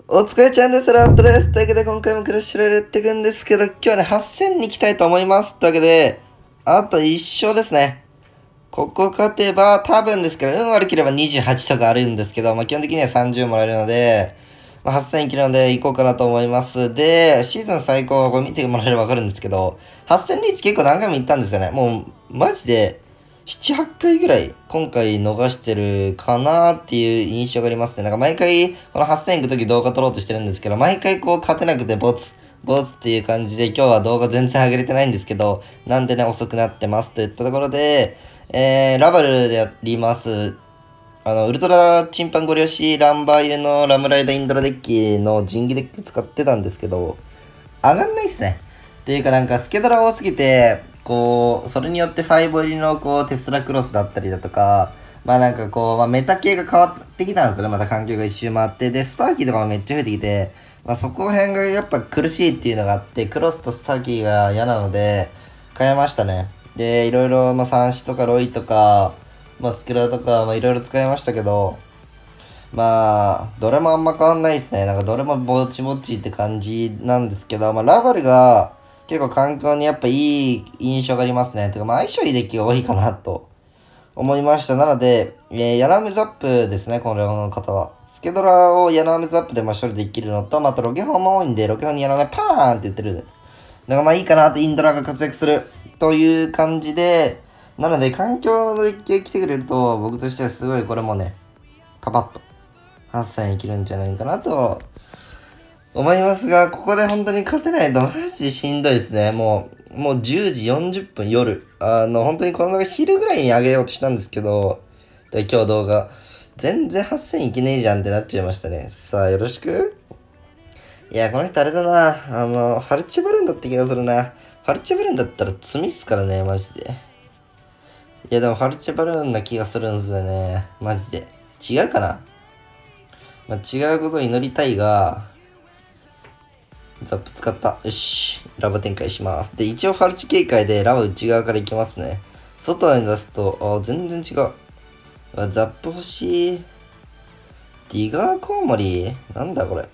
お疲れちゃんです。ラットです。というわけで今回もクラッシュロイヤルやっていくんですけど、今日はね、8000に行きたいと思います。というわけで、あと1勝ですね。ここ勝てば、多分ですけど、運悪ければ28とかあるんですけど、基本的には30もらえるので、8000いけるので行こうかなと思います。で、シーズン最高、これ見てもらえればわかるんですけど、8000リーチ結構何回も行ったんですよね。もう、マジで、7、8回ぐらい今回逃してるかなっていう印象がありますね。毎回この8000行くとき動画撮ろうとしてるんですけど、毎回勝てなくてボツっていう感じで今日は動画全然上げれてないんですけど、なんでね遅くなってますといったところで、ラバルでやります。ウルトラチンパンゴリ押しランバーユのラムライダーインドラデッキの神器デッキ使ってたんですけど、上がんないっすね。っていうかスケドラ多すぎて、それによって5入りのテスラクロスだったりだとか、メタ系が変わってきたんですよね。また環境が一周回って。で、スパーキーとかもめっちゃ増えてきて、そこら辺がやっぱ苦しいっていうのがあって、クロスとスパーキーが嫌なので、変えましたね。で、いろいろ、サンシとかロイとか、スケラとか、いろいろ使いましたけど、どれもあんま変わんないですね。どれもぼちぼちって感じなんですけど、ラバルが結構環境にやっぱいい印象がありますね。てか、相性いいデッキが多いかなと思いました。なので、ヤナメザップですね、この方は。スケドラをヤナメザップで処理できるのと、あとロケホンも多いんで、ロケホンにヤナメパーンって言ってる。いいかなと、インドラが活躍するという感じで、なので、環境のデッキが来てくれると、僕としてはすごいこれもね、パパッと8000いけるんじゃないかなと思いますが、ここで本当に勝てないとマジでしんどいですね。もう10時40分夜。本当にこの動画昼ぐらいに上げようとしたんですけど、で今日動画、全然8000いけねえじゃんってなっちゃいましたね。さあ、よろしく。いや、この人あれだな。ファルチバルーンだった気がするな。ファルチバルーンだったら罪っすからね、マジで。いや、でもファルチバルーンな気がするんですよね。マジで。違うかな、違うことを祈りたいが、ザップ使った。よし。ラバ展開します。で、一応ファルチ警戒でラバ内側から行きますね。外に出すと、全然違う。ザップ欲しい。ディガーコウモリなんだこれ。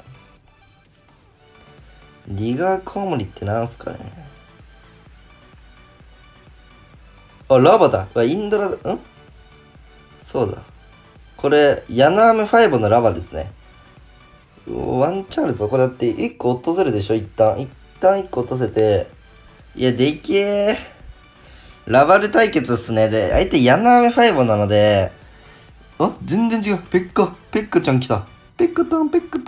ディガーコウモリってなんすかね。ラバだ。インドラ、そうだ。これ、ヤナーム5のラバですね。ワンチャンあるぞ。これだって1個落とせるでしょ、一旦1個落とせて。いや、でけえ。ラバル対決っすね。で、相手ヤナーメ5なので、全然違う。ペッカちゃん来た。ペッカタン。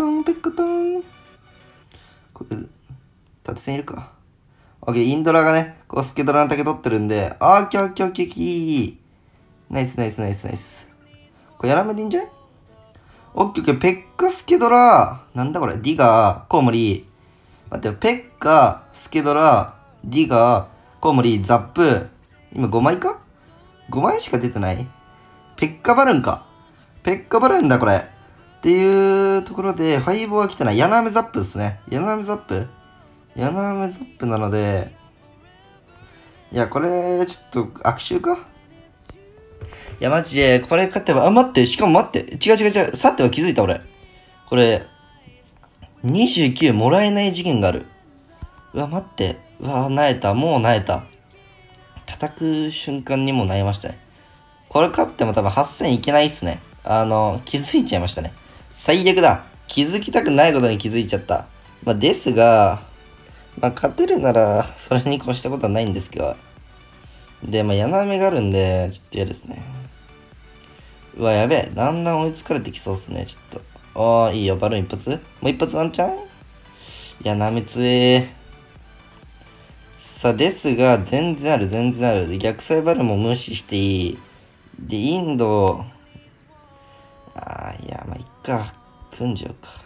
これ、縦線いるか。オッケー、インドラがね、スケドラの竹取ってるんで、オッケー。ナイス。これやらめでいいんじゃね？オッケー、ペッカスケドラ、なんだこれ、ディガー、コウモリ、待って、ペッカ、スケドラ、ディガー、コウモリ、ザップ、今5枚か？ 5 枚しか出てない？ペッカバルーンか。ペッカバルーンだ、これ。っていうところで、ファイボは来てない。ヤナーメザップですね。ヤナーメザップなので、いや、これ、ちょっと、悪臭か？いや、マジで、これ勝てば、待って、しかも待って、違う。さては気づいた、俺。これ、29もらえない事件がある。うわ、待って。うわ、なえた。もうなえた。叩く瞬間にもなえましたね。これ勝っても多分8000いけないっすね。気づいちゃいましたね。最悪だ。気づきたくないことに気づいちゃった。ですが、勝てるなら、それに越したことはないんですが。で、ヤナメがあるんで、ちょっと嫌ですね。うわ、やべえ。だんだん追いつかれてきそうっすね。ちょっと。いいよ。バルーン一発？もう一発ワンチャン？いや、なめつえ。さあ、ですが、全然ある。で、逆サイバルも無視していい。で、インド、いや、いっか。組んじゃうか。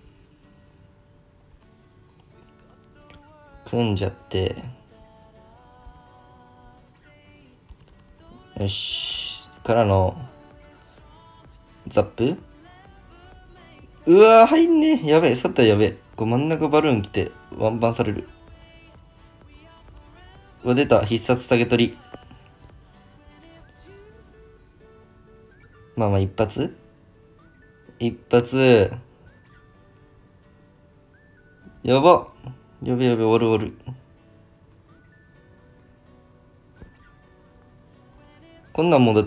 組んじゃって。よし。からの、ザップ？うわー、入んねえ。やべえ、サッターやべえ。真ん中バルーン来て、ワンバンされる。うわ、出た。必殺タゲ取り。一発。 やば。やべやべ、おるおる。こんなんもんだって、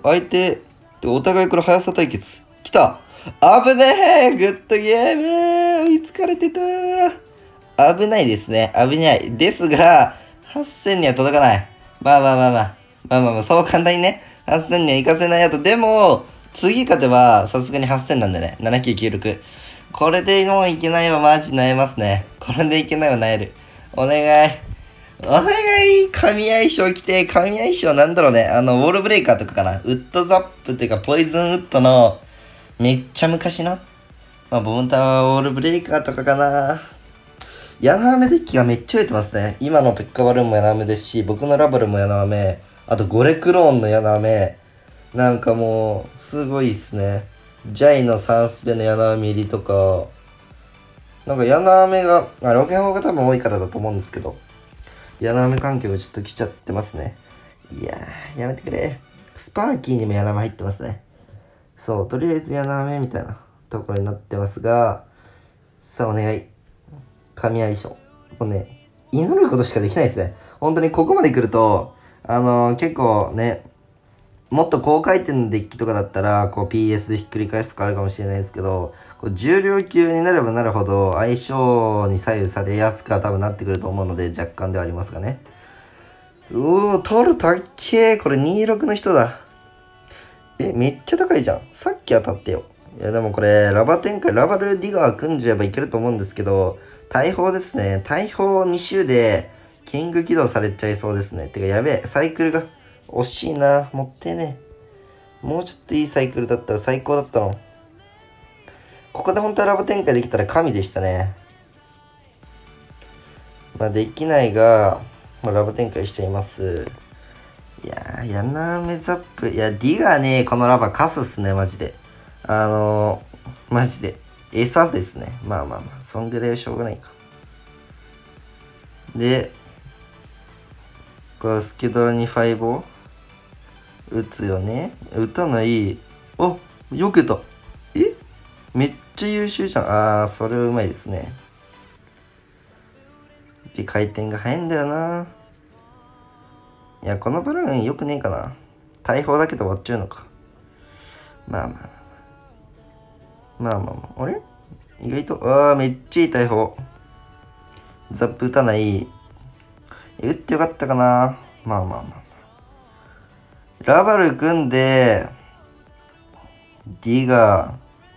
相手、お互いこれ速さ対決。来た。危ねえ。グッドゲーム。追いつかれてた。危ないですね。危ない。ですが、8000には届かない。まあまあまあまあ。まあまあまあ、そう簡単にね、8000には行かせないやと。でも、次勝てば、さすがに8000なんでね。7996。これでもういけないはマジ萎えますね。これでいけないは萎える。お願い。お願い。神相性来て、神相性なんだろうね。ウォールブレイカーとかかな。ウッドザップっていうか、ポイズンウッドの、めっちゃ昔の、まあ、ボンタワーウォールブレイカーとかかな。ヤナアメデッキがめっちゃ増えてますね。今のペッカバルーンもヤナアメですし、僕のラバルもヤナアメ、あとゴレクローンのヤナアメ、なんかもう、すごいっすね。ジャイのサンスペのヤナアメ入りとか、なんかヤナアメが、ロケホが多分多いからだと思うんですけど、ヤナアメ環境がちょっと来ちゃってますね。いやー、やめてくれ。スパーキーにもヤナアメ入ってますね。そう、とりあえずヤナアメみたいなところになってますが、さあお願い。神相性。もうね、祈ることしかできないですね。本当にここまで来ると、結構ね、もっと高回転のデッキとかだったら、こう PS でひっくり返すとかあるかもしれないですけど、こう重量級になればなるほど相性に左右されやすくは多分なってくると思うので、若干ではありますがね。取るたっけー。これ26の人だ。めっちゃ高いじゃん。さっき当たってよ。いやでもこれ、ラバ展開、ラバルディガー組んじゃえばいけると思うんですけど、大砲ですね。大砲2周で、キング起動されちゃいそうですね。てかやべえ、サイクルが惜しいな。もってね。もうちょっといいサイクルだったら最高だったの。ここで本当はラバ展開できたら神でしたね。まあできないが、まあ、ラバ展開しちゃいます。いやー、ヤナメザップ。いや、ディガね、このラバカスっすね、マジで。マジで。餌ですね。まあまあまあ、そんぐらいはしょうがないか。で、これスケドラにファイボを打つよね。打たない。あ、避けた。めっちゃ優秀じゃん。それはうまいですね。で、回転が速いんだよな。いや、このバルーンよくねえかな。大砲だけど終わっちゃうのか。まあまあ。まあまあまあ。あれ意外と、めっちゃいい大砲。ザップ打たない。打ってよかったかな。まあまあまあ。ラバル組んで、ディガー。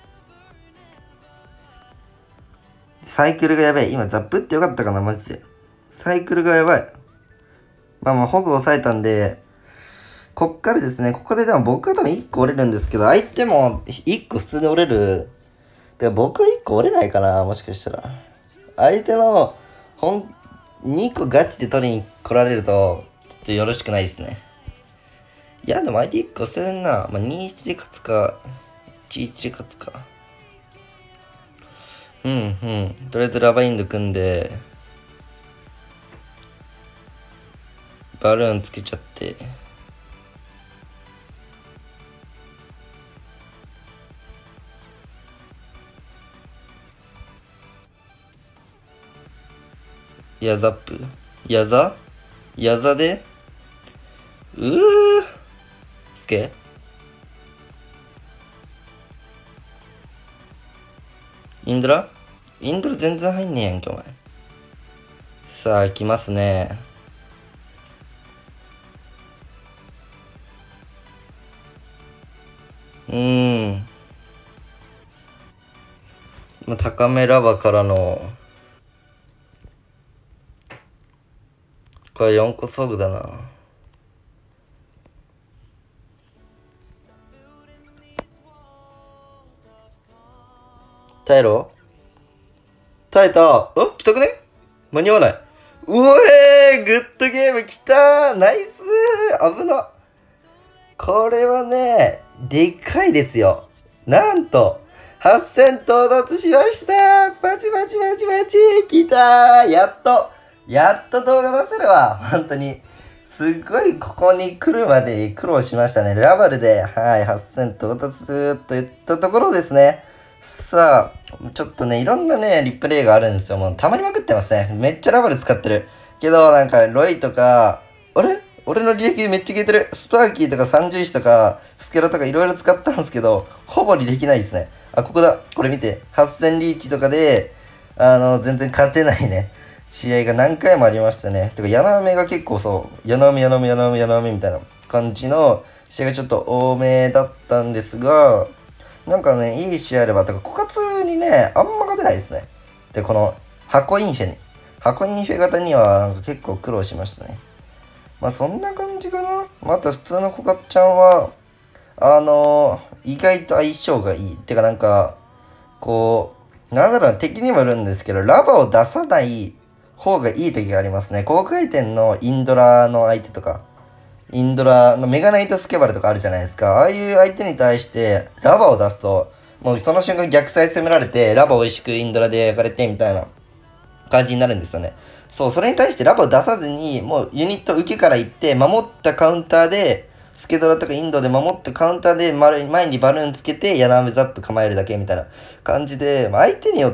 サイクルがやばい。今ザップってよかったかな、マジで。サイクルがやばい。まあまあ、ホグ抑えたんで、こっからですね、ここででも僕は多分1個折れるんですけど、相手も1個普通で折れる。で、僕は1個折れないかな、もしかしたら。相手の、2個ガチで取りに来られると、ちょっとよろしくないですね。いや、でも相手1個捨てれんな。まあ、2-1で勝つか、1-1で勝つか。とりあえずラバインド組んで、バルーンつけちゃって。ヤザップヤザでスケインドラ全然入んねえやんけ、お前。さあ、来ますね。高めラバからの、これ4個ソグだな。耐えろ。耐えた。来たくね間に合わない。グッドゲーム来たナイス危な。これはね、でっかいですよ。なんと、8000到達しましたパチパチパチパチ来たやっと動画出せるわ本当に。すっごいここに来るまで苦労しましたね。ラバルで、8000到達といったところですね。 さあ、ちょっとね、いろんなね、リプレイがあるんですよ。もう、たまりまくってますね。めっちゃラバル使ってる。けど、なんか、ロイとか、あれ俺の履歴めっちゃ消えてる。スパーキーとか三重視とか、スケロとかいろいろ使ったんですけど、ほぼ履歴ないですね。あ、ここだ。これ見て。8000リーチとかで、全然勝てないね。試合が何回もありましたね。てか、柳雨が結構そう、柳雨みたいな感じの試合がちょっと多めだったんですが、なんかね、いい試合あれば、てか、枯渇にね、あんま勝てないですね。で、この、箱インフェに。箱インフェ型には、なんか結構苦労しましたね。まあ、そんな感じかな。また、普通のコカちゃんは、意外と相性がいい。てか、なんか、こう、なんだろう、敵にもよるんですけど、ラバを出さない方がいい時がありますね。高回転のインドラの相手とか。インドラのメガナイトスケバルとかあるじゃないですか。ああいう相手に対してラバを出すと、もうその瞬間逆サイ攻められて、ラバを美味しくインドラで焼かれてみたいな感じになるんですよね。そう、それに対してラバを出さずに、もうユニット受けから行って、守ったカウンターで、スケドラとかインドで守ったカウンターで前にバルーンつけて、柳雨ザップ構えるだけみたいな感じで、相手によって、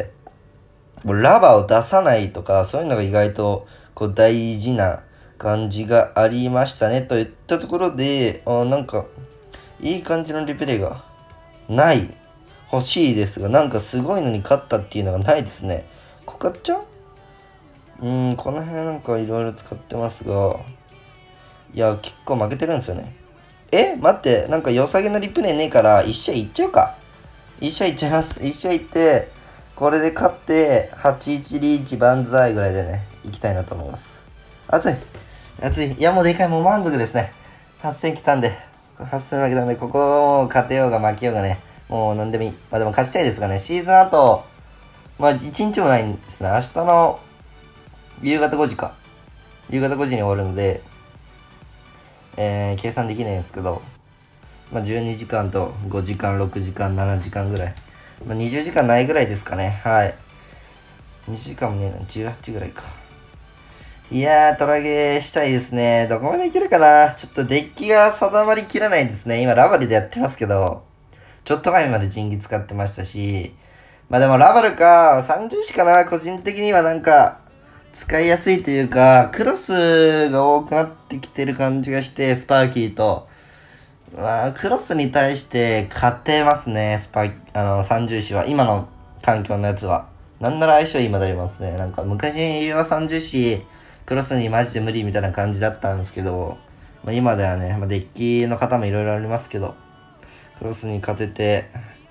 もうラバを出さないとか、そういうのが意外とこう大事な感じがありましたね。といったところで、なんか、いい感じのリプレイがない。欲しいですが、なんかすごいのに勝ったっていうのがないですね。コカちゃんこの辺なんかいろいろ使ってますが、いや、結構負けてるんですよね。待って、なんか良さげなリプレイねえから、一試合いっちゃうか。一試合いっちゃいます。一試合いって、これで勝って、8-1リーチ万歳ぐらいでね、行きたいなと思います。熱い。熱い。いや、もうでかい。もう満足ですね。8000来たんで。8000負けたんで、ここを勝てようが負けようがね、もう何でもいい。まあでも勝ちたいですがね、シーズンあと、まあ1日もないんですね。明日の夕方5時か。夕方5時に終わるので、計算できないんですけど、まあ、12時間と5時間、6時間、7時間ぐらい。まあ、20時間ないぐらいですかね。はい。20時間もねえな、18ぐらいか。いやー、トラゲーしたいですね。どこまでいけるかな。ちょっとデッキが定まりきらないですね。今、ラバルでやってますけど、ちょっと前までジンギ使ってましたし、まあでもラバルか、30しかな、個人的にはなんか、使いやすいというか、クロスが多くなってきてる感じがして、スパーキーと。まあ、クロスに対して勝てますね、三重視は。今の環境のやつは。なんなら相性いいまでありますね。なんか昔は三重視、クロスにマジで無理みたいな感じだったんですけど、まあ、今ではね、まあ、デッキの方もいろいろありますけど、クロスに勝てて、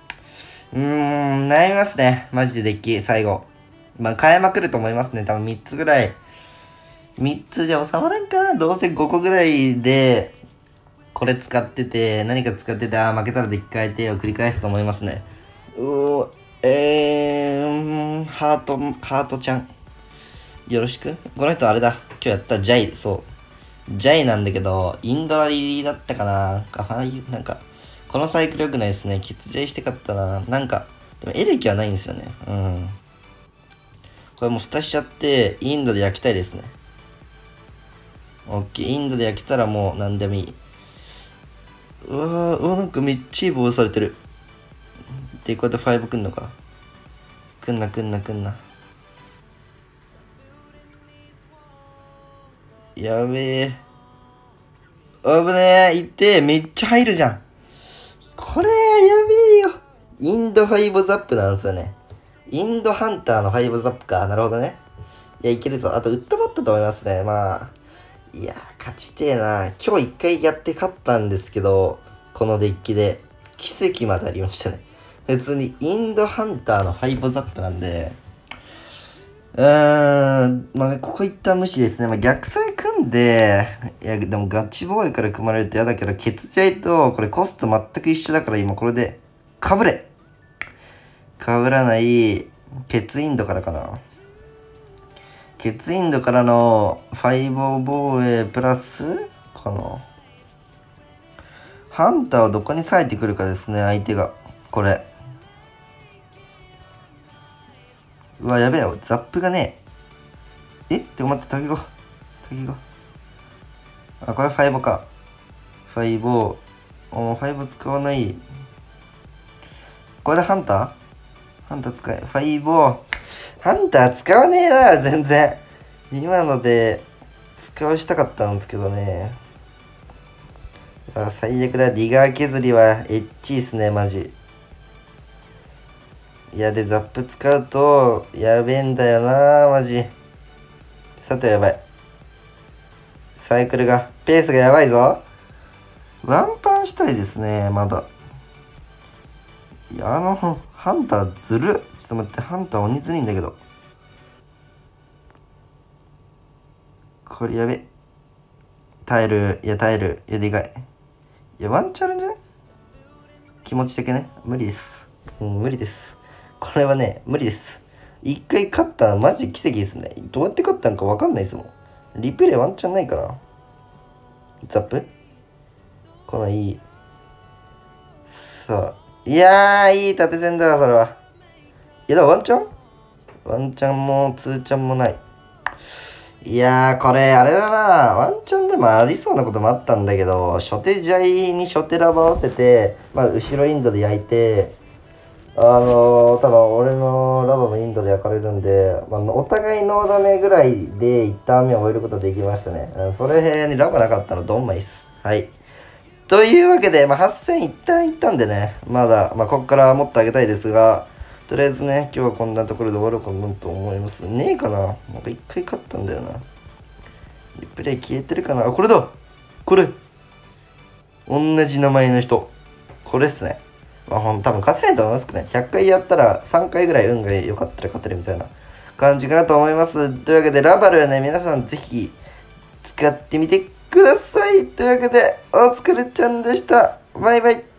悩みますね。マジでデッキ、最後。まあ、変えまくると思いますね。多分3つぐらい。3つじゃ収まらんかな。どうせ5個ぐらいで、これ使ってて、何か使ってて、負けたらデッキ変えてを繰り返すと思いますね。ハートちゃん。よろしく。この人あれだ。今日やったジャイ、そう。ジャイなんだけど、インドラリリだったかな。なんか、このサイクル良くないですね。キツジャイしてかったな。なんか、でもエレキはないんですよね。うん。これもう蓋しちゃって、インドで焼きたいですね。オッケー、インドで焼けたらもう何でもいい。なんかめっちゃいいボールされてる。で、こうやって5来んのか。来んな。やべえ。危ねえ。いって、めっちゃ入るじゃん。これ、やべえよ。インド5ザップなんですよね。インドハンターの5ザップか。なるほどね。いや、いけるぞ。あと、ウッドバットと思いますね。まあ。いや勝ちてえな。今日一回やって勝ったんですけど、このデッキで。奇跡までありましたね。普通にインドハンターの5ザップなんで、まあ、ここ一旦無視ですね。まあ、逆サイ組んで、いや、でもガチボーイから組まれると嫌だけど、ケツジャイと、これコスト全く一緒だから今これで、かぶらない、ケツインドからかな。ケツインドからの5防衛プラスかな。ハンターをどこに割いてくるかですね、相手が。これ。うわ、やべえよ。ザップがねって待って、タケゴ。あ、これ5か。5を、5使わない。 これでハンター使え。ファイボー。ハンター使わねえな、全然。今ので、使わしたかったんですけどね。最悪だ。ディガー削りはエッチーっすね、マジ。いや、で、ザップ使うと、やべえんだよな、マジ。さて、やばい。サイクルが、ペースがやばいぞ。ワンパンしたいですね、まだ。いや、ハンターずるっ。ちょっと待って、ハンター鬼ずるいんだけど。これやべ。耐える。いや、耐える。いや、でかい。いや、ワンチャンあるんじゃない？気持ち的ね。無理です。無理です。これはね、無理です。一回勝ったらマジ奇跡ですね。どうやって勝ったんかわかんないですもん。リプレイワンチャンないかな。ザップこのいい。さあ。いやー、いい縦線だわ、それは。いや、でもワンチャンも、ツーチャンもない。いやー、これ、あれだな。ワンチャンでもありそうなこともあったんだけど、初手ジャイに初手ラバー合わせて、まあ、後ろインドで焼いて、多分俺のラバーもインドで焼かれるんで、まあ、お互いノーダメぐらいで1ターン目を終えることができましたね。それにラバーなかったらドンマイっす。はい。というわけで、まあ、8000一旦いったんでね、まだ、まあ、ここからもっと上げたいですが、とりあえずね、今日はこんなところで終わろうかなと思います。ねえかななんか一回勝ったんだよな。リプレイ消えてるかなあ、これだこれ同じ名前の人。これっすね。まあ、多分勝てないと思いますけどね。100回やったら3回ぐらい運が良かったら勝てるみたいな感じかなと思います。というわけで、ラバルはね、皆さんぜひ使ってみてください。というわけで、お疲れちゃんでした。バイバイ。